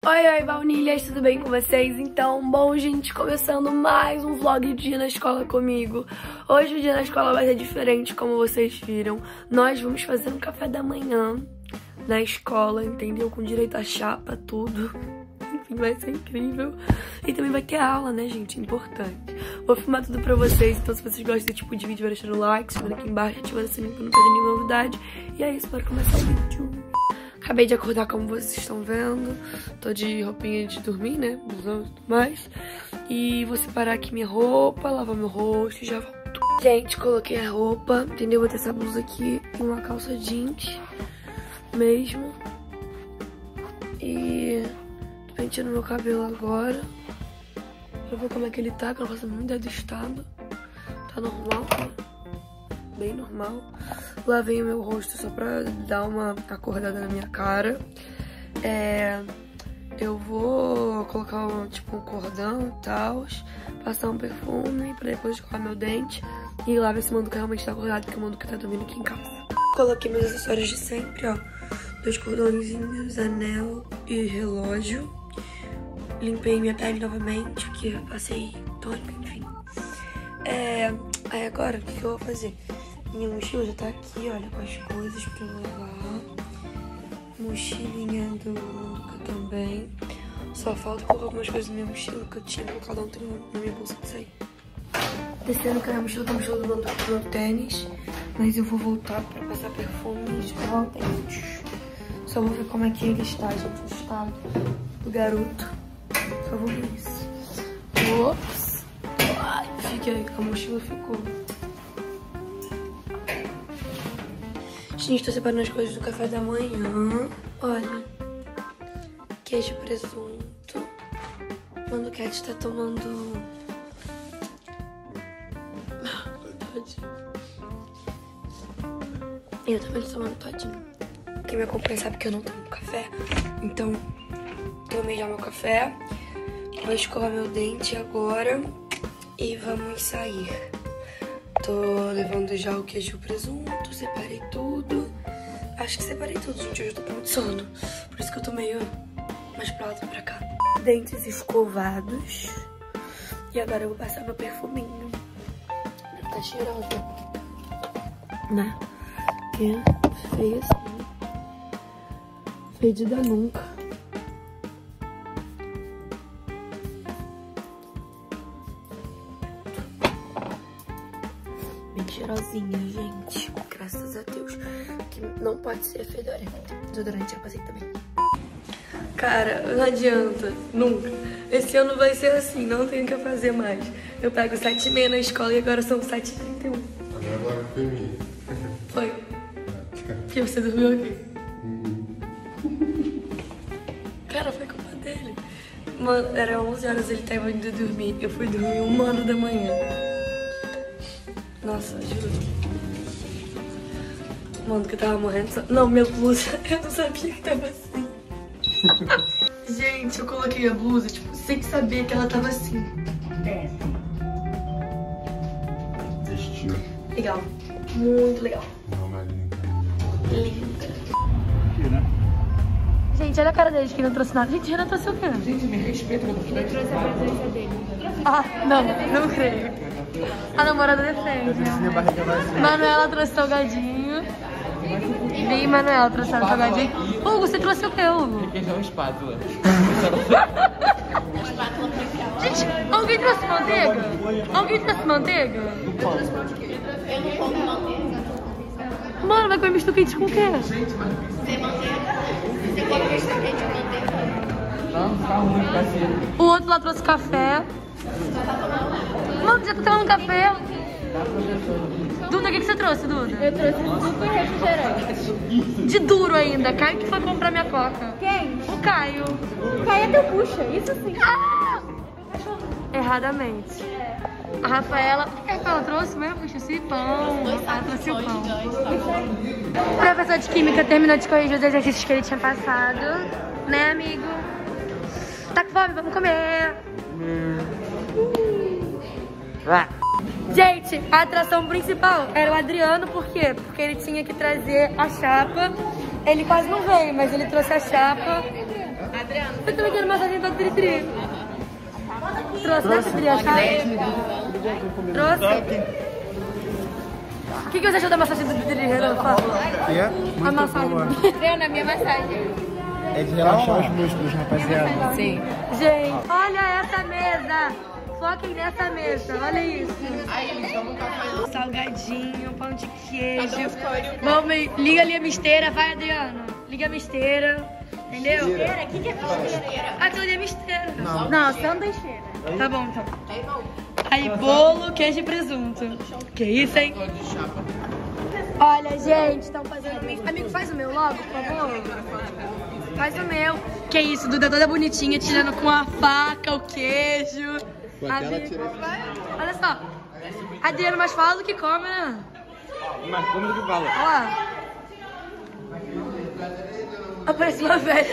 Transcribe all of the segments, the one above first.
Oi, baunilhas, tudo bem com vocês? Então, bom, gente, começando mais um vlog de dia na escola comigo. Hoje o dia na escola vai ser diferente, como vocês viram. Nós vamos fazer um café da manhã na escola, entendeu? Com direito a chapa, tudo. Enfim, vai ser incrível. E também vai ter aula, né, gente? Importante. Vou filmar tudo pra vocês, então se vocês gostam desse tipo de vídeo, vai deixando o like, se aqui embaixo, ativando o sininho pra não perder nenhuma novidade. E é isso, bora começar o vídeo. Acabei de acordar, como vocês estão vendo. Tô de roupinha de dormir, né? Blusão e tudo mais. E vou separar aqui minha roupa, lavar meu rosto e já volto. Gente, coloquei a roupa, entendeu? Vou ter essa blusa aqui e uma calça jeans mesmo. E tô penteando meu cabelo agora. Pra ver como é que ele tá, que eu não faço muita ideia do estado. Tá normal, né? Bem normal. Lavei o meu rosto só pra dar uma acordada na minha cara. Eu vou colocar um cordão e tal, passar um perfume pra depois escovar meu dente e lá ver se o Manduca realmente tá acordado, porque o Manduca tá dormindo aqui em casa. Coloquei meus acessórios de sempre, ó. 2 cordõezinhos, anel e relógio. Limpei minha pele novamente, porque eu passei tônico, enfim. Aí agora, o que eu vou fazer? Minha mochila já tá aqui, olha, com as coisas pra eu levar. Mochilinha do Manduca também. Só falta colocar algumas coisas na minha mochila que eu tinha colocado ontem na minha bolsa de sair. Descendo com a minha mochila, tá a mochila do Manduca pro meu tênis. Mas eu vou voltar pra passar perfume e escovar o dente. Só vou ver como é que ele está, gente, o estado do garoto. Só vou ver isso. Ops. Ai, fica aí, a mochila ficou. Gente, tô separando as coisas do café da manhã. Olha, queijo e presunto. Manduquete tá tomando... E eu também tô tomando todinho. Quem me acompanha sabe que eu não tomo café. Então, tomei já meu café. Vou escovar meu dente agora. E vamos sair. Tô levando já o queijo e o presunto. Separei tudo. Acho que separei tudo, gente. Hoje eu tô com muito sono. Por isso que eu tô meio mais pra lá do que pra cá. Dentes escovados. E agora eu vou passar meu perfuminho. Tá cheirosa. Né? Que é feio assim. Fedida nunca. Bem cheirosinha, gente. Graças a Deus. Que não pode ser fedorenta. Desodorante eu passei também. Cara, não adianta. Nunca. Esse ano vai ser assim. Não tenho o que fazer mais. Eu pego 7h30 na escola e agora são 7h31. Agora foi minha. Foi. Que você dormiu aqui. Cara, foi culpa dele. Mano, era 11 horas, ele tava indo dormir. Eu fui dormir 1h da manhã. Nossa, juro. Mano, que eu tava morrendo. Não, minha blusa, eu não sabia que tava assim. Gente, eu coloquei a blusa, tipo, sem saber que ela tava assim. Vestiu. Legal. Muito legal. Não, linda. Linda. Gente, olha a cara dele que não trouxe nada. Gente, Renan trouxe o quê? Gente, me respeita, eu Trouxe a presença dele. Ah, não creio. A namorada defende. minha barriga vazia. Manuela trouxe salgadinho. E Manuela trouxe salgadinho. Hugo, você trouxe o quê, Hugo? Requeijão espátula. Gente, alguém trouxe manteiga? Alguém trouxe manteiga? Eu não como manteiga. Mano, vai comer misto quente com o quê? Sem manteiga. Você come misto quente com manteiga? Não, tá ruim, parceiro. O outro lá trouxe café. Mano, já tá tomando café. Duda, o que você trouxe, Duda? Eu trouxe suco e refrigerante. De duro ainda. Caio que foi comprar minha coca. Quem? O Caio. Caia teu puxa, isso sim. Ah! Erradamente. A Rafaela... O que ela trouxe mesmo? Trouxe pão. Ela trouxe o pão. O professor de química terminou de corrigir os exercícios que ele tinha passado. Né, amigo? Tá com fome? Vamos comer. Gente, a atração principal era o Adriano, por quê? Porque ele tinha que trazer a chapa. Ele quase não veio, mas ele trouxe a chapa. Eu também quero massagem da Tri-Tri. Trouxe, né? Você queria achar? Trouxe? O que você achou da massagem do Tri-Tri, Renan? Fala. A massagem. Adriana, a minha massagem. É de relaxar os músculos, rapaziada. Sim. Gente, olha essa mesa. Foquem nessa mesa, olha isso. Salgadinho, pão de queijo. Vamos, liga ali a misteira, vai, Adriano. Liga a misteira, entendeu? Misteira? O que é misteira? Aquilo ali é misteira. Não, sanduicheira. Tá bom, então. Aí, bolo, queijo e presunto. Que isso, hein? Olha, gente, estão fazendo... Amigo, faz o meu logo, por favor. Faz o meu. Que isso, Duda toda bonitinha, tirando com a faca o queijo. Olha só. Adriano mais fala do que come, né? Mas como do que fala? Olha lá. Aparece uma velha.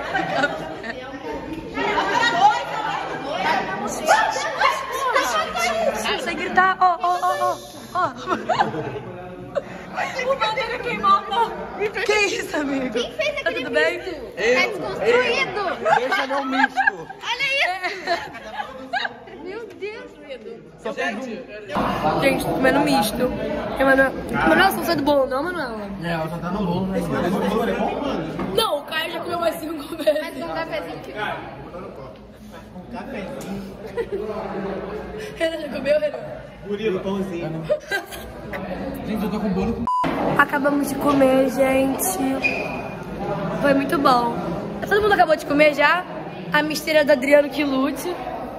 Sem gritar. Ó. O bandeira queimou a mão. Que isso, amigo? Quem fez Tá aquele tudo bem? misto? Tá desconstruído. Deixa meu misto. Olha isso. Meu Deus. Gente, tô comendo misto. Manuela, você não sai do bolo, não, Manuela? É, ela só tá no bolo, né? Não, o Caio já comeu mais 5 vezes. Mais um cafezinho. Renan já comeu, Renan? Murilo, pãozinho. Gente, eu tô com bolo com... Acabamos de comer, gente. Foi muito bom. Todo mundo acabou de comer já? A misteira do Adriano que lute.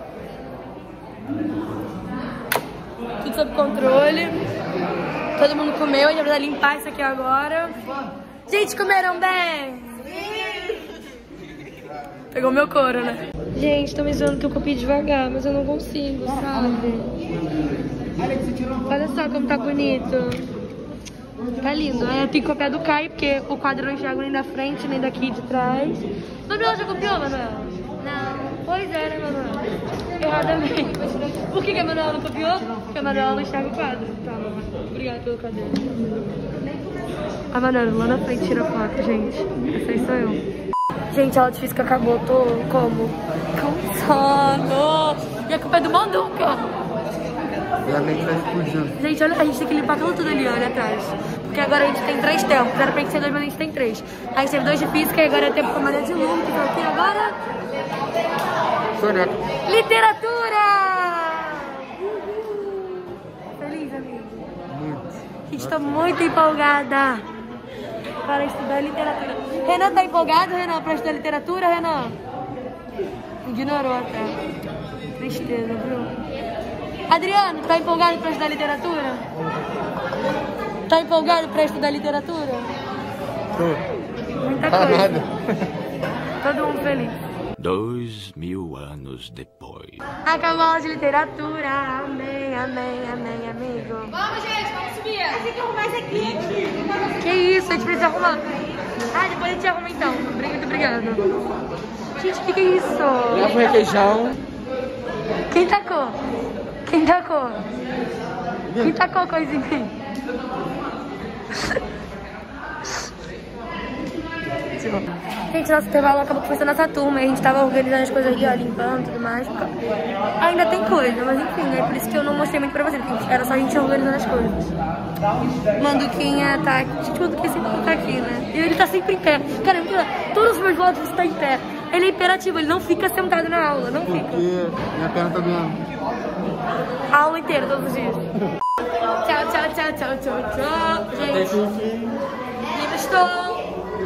Tudo sob controle. Todo mundo comeu, a gente vai limpar isso aqui agora. Gente, comeram bem? Pegou meu couro, né? Gente, tô me zoando que eu copiei devagar, mas eu não consigo, sabe? Olha só como tá bonito. Tá lindo. Aí eu tenho que copiar do Caio, porque o quadro não enxerga nem da frente, nem daqui de trás. Manuela já copiou, Manuela? Não. Pois é, né, Manuela? Erradamente. Por que a Manuela não copiou? Porque a Manuela não enxerga o quadro. Tá, obrigada pelo caderno. A Manuela lá na frente tira foto, gente. Essa aí sou eu. Gente, a aula de física acabou. Tô como? Com sono. E a culpa é do Manduca. Minha mente vai explodindo. Gente, olha, a gente tem que limpar aquilo tudo ali, olha atrás. Porque agora a gente tem 3 tempos. Era pra gente ser 2, mas a gente tem 3. A gente teve 2 de física e agora é tempo com Maria de Lu, que tá aqui agora. Soneca. Literatura! Feliz, amigo? Muito. Gente, tô muito empolgada para estudar literatura. Renan, tá empolgado, Renan, para estudar literatura, Renan? Ignorou até. Tristeza, viu? Adriano, tá empolgado para estudar literatura? Tá empolgado para estudar literatura? Tô. Muita Tá coisa. nada. Todo mundo feliz. 2000 anos depois. Acabou a aula de literatura. Amém, amigo. Vamos, gente, vamos subir. Tem que arrumar isso aqui. Que isso, a gente precisa arrumar. Ah, depois a gente arruma então. Muito obrigada. Gente, o que é isso? Leva o requeijão. Quem tacou? Quem tacou? Quem tacou coisa em mim? Gente, nosso intervalo acabou começando essa turma e a gente tava organizando as coisas ali, ó, limpando e tudo mais. Ainda tem coisa, mas enfim, é por isso que eu não mostrei muito pra vocês, porque era só a gente organizando as coisas. Manduquinha tá aqui, gente, Manduquinha sempre tá aqui, né? E ele tá sempre em pé. Cara, todos os meus vlogs estão em pé. Ele é imperativo, ele não fica sentado na aula, não fica. Porque minha perna tá doendo. A aula inteira, todos os dias. Tchau, tchau, tchau, tchau, tchau, tchau. Gente, livre estou.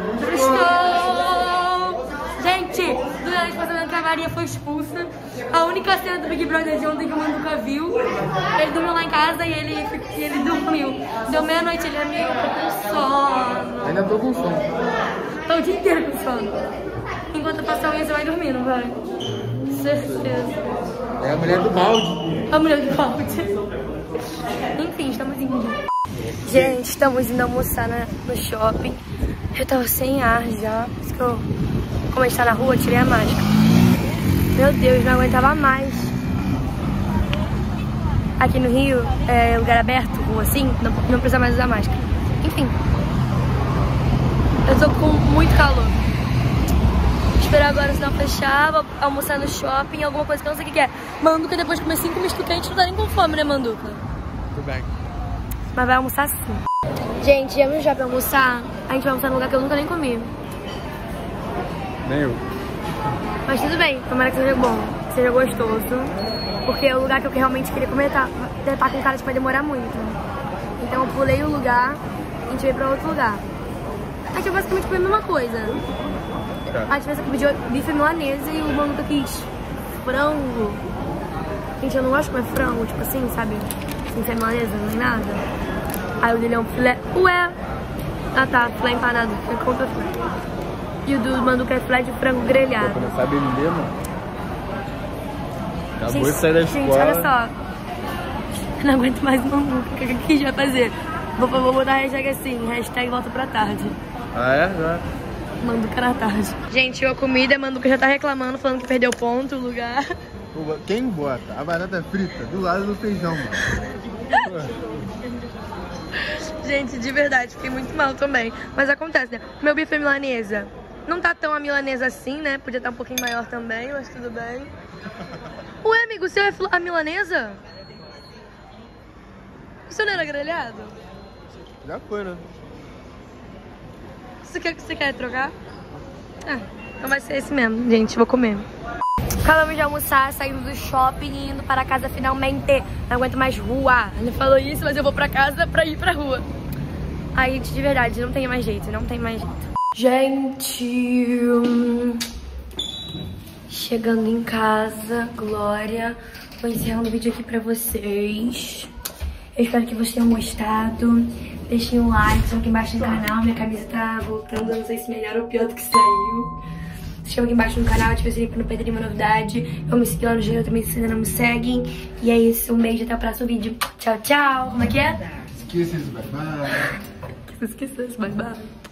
Gente, durante o passamento que a Maria foi expulsa, a única cena do Big Brother de ontem que o Manduca viu, ele dormiu lá em casa e ele dormiu. Deu meia-noite, ele, amigo, tô com sono. Ainda tô com sono. Tô o dia inteiro com sono. Enquanto eu passar a unha, você vai dormir, não vai? Certeza. É a mulher do balde. A mulher do balde. Enfim, estamos indo. Gente, estamos indo almoçar no shopping. Eu tava sem ar já, por isso que eu, como a gente tá na rua, eu tirei a máscara. Meu Deus, não aguentava mais. Aqui no Rio, é lugar aberto, rua assim, não precisa mais usar máscara. Enfim, eu tô com muito calor. esperar agora senão fechar, vou almoçar no shopping, alguma coisa que eu não sei o que é. Manduca, depois de comer 5 misto quente, não tá nem com fome, né, Manduca? Tudo bem. Mas vai almoçar sim. Gente, viemos no shopping almoçar, a gente vai almoçar num lugar que eu nunca nem comi. Nem eu. Mas tudo bem, tomara que seja bom, que seja gostoso. Porque é o lugar que eu realmente queria comer tá com cara de que vai demorar muito. Então eu pulei o lugar, a gente veio pra outro lugar. A gente basicamente comeu a mesma coisa. A gente pediu bife milanesa e o Manduca quis frango. Gente, eu não gosto de comer frango, tipo assim, sabe? Sem ser milanesa, nem nada. Aí o dele é um filé. Ué! Ah tá, filé empanado. Conta filé. E o do Manduca é filé de frango grelhado. Pô, não sabe beber, mano. Acabou de sair da escola. Gente, olha só. Eu não aguento mais o Manduca. O que a gente vai fazer? Vou botar a hashtag assim, hashtag volta pra tarde. Ah, é? Já. Manduca na tarde. Gente, a comida, a Manduca já tá reclamando, falando que perdeu ponto, o lugar. Quem bota a batata frita do lado do feijão, mano? Gente, de verdade, fiquei muito mal também. Mas acontece, né? Meu bife é milanesa. Não tá tão a milanesa assim, né? Podia estar um pouquinho maior também, mas tudo bem. Ué, amigo, o seu é a milanesa? O seu não era grelhado? Já foi, né? Você quer trocar? Ah, então vai ser esse mesmo, gente. Vou comer. Acabamos de almoçar, saindo do shopping e indo para casa finalmente. Não aguento mais rua. Ele falou isso, mas eu vou pra casa pra ir pra rua. Aí, gente, de verdade, não tem mais jeito, não tem mais jeito. Gente... Chegando em casa, Glória. Vou encerrando o vídeo aqui pra vocês. Eu espero que vocês tenham gostado. Deixem um like, estão aqui embaixo no canal. Minha camisa tá voltando, eu não sei se melhor ou pior do que saiu. Se chama aqui embaixo no canal, ativa o sininho pra não perder nenhuma novidade. Vamos me seguir lá no Gmail também se vocês ainda não me seguem. E é isso, um beijo, até o próximo vídeo. Tchau, tchau. Como é que é? Esqueça isso, bye bye. Esqueça isso, bye bye.